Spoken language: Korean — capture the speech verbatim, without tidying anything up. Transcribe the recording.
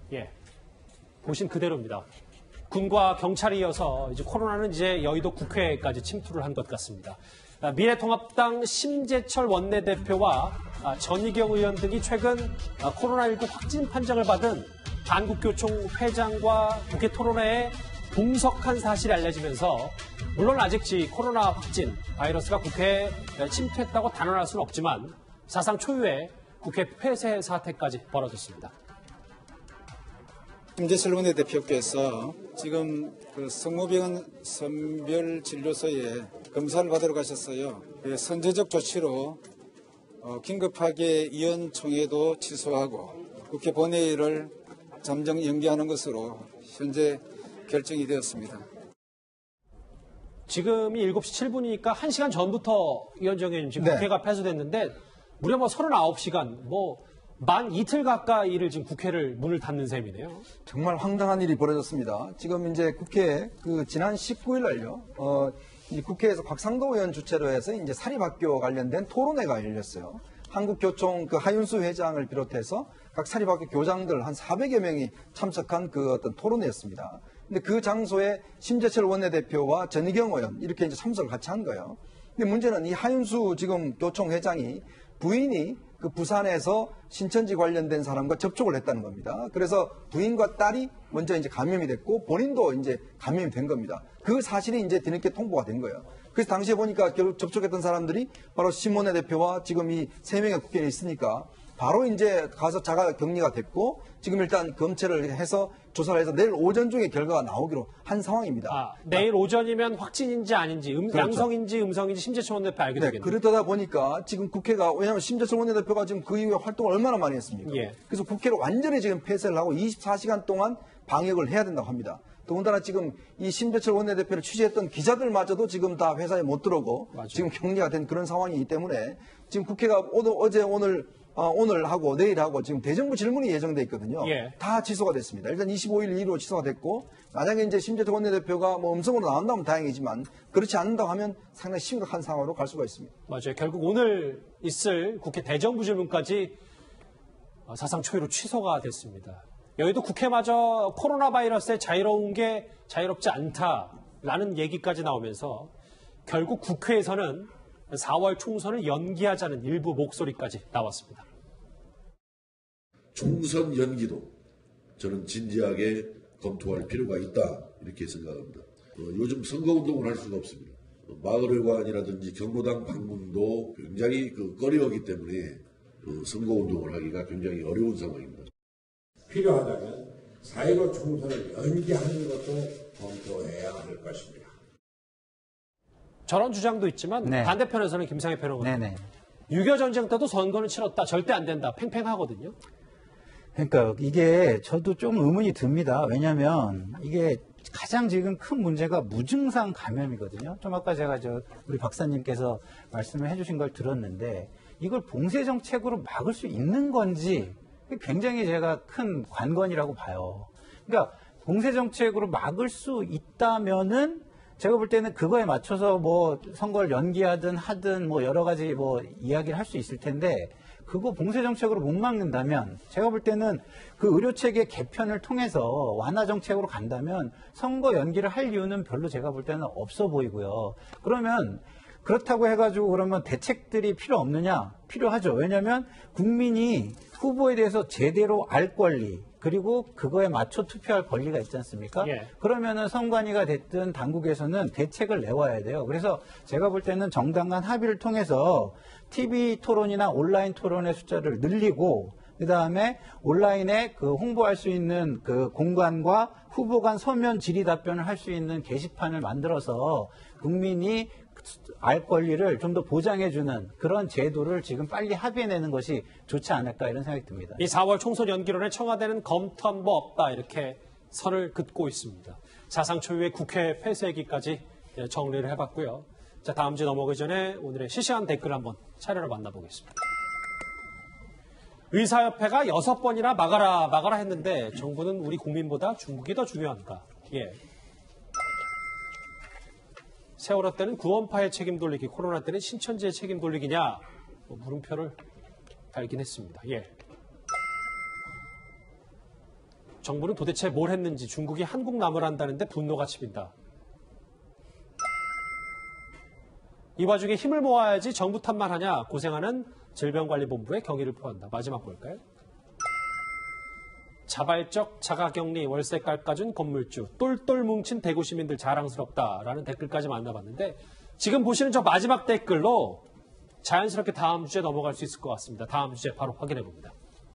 예, 보신 그대로입니다. 군과 경찰이 이어서 이제 코로나는 이제 여의도 국회까지 침투를 한 것 같습니다. 미래통합당 심재철 원내대표와 전희경 의원 등이 최근 코로나십구 확진 판정을 받은 한국교총 회장과 국회 토론회에 동석한 사실이 알려지면서 물론 아직 코로나 확진 바이러스가 국회에 침투했다고 단언할 수는 없지만 사상 초유의 국회 폐쇄 사태까지 벌어졌습니다. 심재철 원내대표께서 지금 그 성모병원 선별진료소에 검사를 받으러 가셨어요. 선제적 조치로 긴급하게 의원총회도 취소하고 국회 본회의를 잠정 연기하는 것으로 현재 결정이 되었습니다. 지금이 일곱 시 칠 분이니까 한 시간 전부터 위원장 의원님 지금 네. 국회가 폐쇄됐는데 무려 뭐 서른아홉 시간 뭐 만 이틀 가까이를 지금 국회를 문을 닫는 셈이네요. 정말 황당한 일이 벌어졌습니다. 지금 이제 국회 그 지난 십구 일 날요. 어, 이 국회에서 곽상도 의원 주최로 해서 이제 사립학교 관련된 토론회가 열렸어요. 한국교총 그 하윤수 회장을 비롯해서 각 사립학교 교장들 한 사백여 명이 참석한 그 어떤 토론회였습니다. 근데 그 장소에 심재철 원내대표와 전희경 의원 이렇게 이제 참석을 같이 한 거예요. 근데 문제는 이 하윤수 지금 교총 회장이 부인이 그 부산에서 신천지 관련된 사람과 접촉을 했다는 겁니다. 그래서 부인과 딸이 먼저 이제 감염이 됐고 본인도 이제 감염이 된 겁니다. 그 사실이 이제 뒤늦게 통보가 된 거예요. 그래서 당시에 보니까 결국 접촉했던 사람들이 바로 심 원내대표와 지금 이 세 명의 국회의원이 있으니까 바로 이제 가서 자가 격리가 됐고 지금 일단 검체를 해서 조사를 해서 내일 오전 중에 결과가 나오기로 한 상황입니다. 아, 내일 오전이면 확진인지 아닌지, 음, 그렇죠. 양성인지 음성인지 심재철 원내대표 알게 네, 되겠네요. 그러다 보니까 지금 국회가 왜냐하면 심재철 원내대표가 지금 그 이후에 활동을 얼마나 많이 했습니까? 예. 그래서 국회를 완전히 지금 폐쇄를 하고 이십사 시간 동안 방역을 해야 된다고 합니다. 더군다나 지금 이 심재철 원내대표를 취재했던 기자들마저도 지금 다 회사에 못 들어오고 맞아요. 지금 격리가 된 그런 상황이기 때문에 지금 국회가 오늘, 어제 오늘 어, 오늘 하고 내일 하고 지금 대정부 질문이 예정돼 있거든요. 예. 다 취소가 됐습니다. 일단 이십오 일 이후로 취소가 됐고 만약에 이제 심재철 원내대표가 뭐 음성으로 나온다면 다행이지만 그렇지 않는다고 하면 상당히 심각한 상황으로 갈 수가 있습니다. 맞아요. 결국 오늘 있을 국회 대정부 질문까지 사상 초유로 취소가 됐습니다. 여기도 국회마저 코로나 바이러스에 자유로운 게 자유롭지 않다라는 얘기까지 나오면서 결국 국회에서는 사월 총선을 연기하자는 일부 목소리까지 나왔습니다. 총선 연기도 저는 진지하게 검토할 필요가 있다 이렇게 생각합니다. 어, 요즘 선거운동을 할 수가 없습니다. 어, 마을회관이라든지 경로당 방문도 굉장히 그 꺼려하기 때문에 어, 선거운동을 하기가 굉장히 어려운 상황입니다. 필요하다면 사 일오 총선을 연기하는 것도 검토해야 할 것입니다. 저런 주장도 있지만 네. 반대편에서는 김상희 평론가 네네. 육이오 전쟁 때도 선거는 치렀다. 절대 안 된다. 팽팽하거든요. 그러니까 이게 저도 좀 의문이 듭니다. 왜냐하면 이게 가장 지금 큰 문제가 무증상 감염이거든요. 좀 아까 제가 저 우리 박사님께서 말씀을 해주신 걸 들었는데 이걸 봉쇄 정책으로 막을 수 있는 건지 굉장히 제가 큰 관건이라고 봐요. 그러니까 봉쇄 정책으로 막을 수 있다면은 제가 볼 때는 그거에 맞춰서 뭐 선거를 연기하든 하든 뭐 여러 가지 뭐 이야기를 할 수 있을 텐데 그거 봉쇄 정책으로 못 막는다면 제가 볼 때는 그 의료체계 개편을 통해서 완화 정책으로 간다면 선거 연기를 할 이유는 별로 제가 볼 때는 없어 보이고요. 그러면 그렇다고 해가지고 그러면 대책들이 필요 없느냐? 필요하죠. 왜냐하면 국민이 후보에 대해서 제대로 알 권리 그리고 그거에 맞춰 투표할 권리가 있지 않습니까? 예. 그러면은 선관위가 됐든 당국에서는 대책을 내와야 돼요. 그래서 제가 볼 때는 정당 간 합의를 통해서 티비 토론이나 온라인 토론의 숫자를 늘리고 그다음에 온라인에 그 홍보할 수 있는 그 공간과 후보 간 서면 질의 답변을 할 수 있는 게시판을 만들어서 국민이 알 권리를 좀 더 보장해주는 그런 제도를 지금 빨리 합의해내는 것이 좋지 않을까 이런 생각이 듭니다. 이 사월 총선 연기론에 청와대는 검토한 바 없다 이렇게 선을 긋고 있습니다. 사상 초유의 국회 폐쇄기까지 정리를 해봤고요. 자, 다음 주 넘어가기 전에 오늘의 실시간 댓글 한번 차례로 만나보겠습니다. 의사협회가 여섯 번이나 막아라 막아라 했는데 정부는 우리 국민보다 중국이 더 중요한가? 예. 세월호 때는 구원파의 책임 돌리기, 코로나 때는 신천지의 책임 돌리기냐? 뭐 물음표를 달긴 했습니다. 예. 정부는 도대체 뭘 했는지 중국이 한국 나무란다는데 분노가 치민다. 이 와중에 힘을 모아야지 정부 탓만 하냐 고생하는 질병관리본부의 경의를 표한다. 마지막 볼까요? 자발적 자가격리 월세 깎아준 건물주 똘똘 뭉친 대구 시민들 자랑스럽다라는 댓글까지 만나봤는데 지금 보시는 저 마지막 댓글로 자연스럽게 다음 주제 넘어갈 수 있을 것 같습니다. 다음 주제 바로 확인해 봅니다.